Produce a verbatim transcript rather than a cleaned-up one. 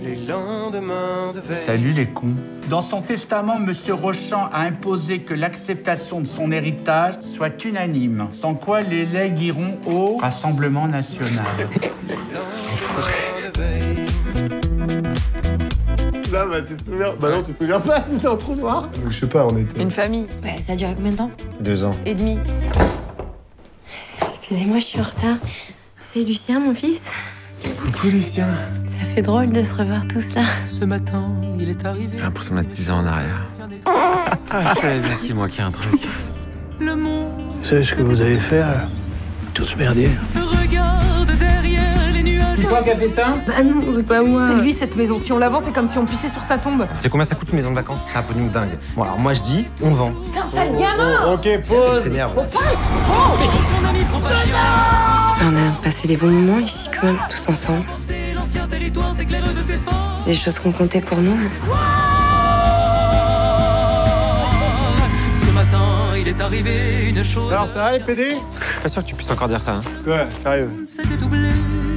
Les lendemains de veille. Salut les cons. Dans son testament, Monsieur Rochant a imposé que l'acceptation de son héritage soit unanime, sans quoi les legs iront au Rassemblement national. Là, bah, tu te souviens... Bah non, tu te souviens pas, t'étais en trou noir. Je sais pas, on était... Une famille. Ouais, ça a duré combien de temps? Deux ans. Et demi. Excusez-moi, je suis en retard. C'est Lucien, mon fils. Coucou, Lucien. Ça fait drôle de se revoir tous là. Ce matin, il est arrivé. J'ai l'impression d'être dix ans en arrière. Ah, je savais bien qu'il manquait un truc. Le monde. Vous savez ce que vous allez faire? Tous merdier. Regarde derrière les nuages. C'est toi qui as fait ça? Bah non, pas moi. C'est lui cette maison. Si on l'avance, c'est comme si on pissait sur sa tombe. C'est combien ça coûte une maison de vacances? C'est un peu dingue. Bon, alors moi je dis, on vend. Putain, sale gamin! Oh, ok, pause. S'énerve. Son ami prend patience. On a passé des bons moments ici quand même, tous ensemble. L'ancien territoire t'éclaire de ses forces. C'est des choses qu'on comptait pour nous. Ce matin, il est arrivé une chose. Alors, ça va, les P D? Je suis pas sûr que tu puisses encore dire ça. Hein. Quoi, sérieux? C'était doublé.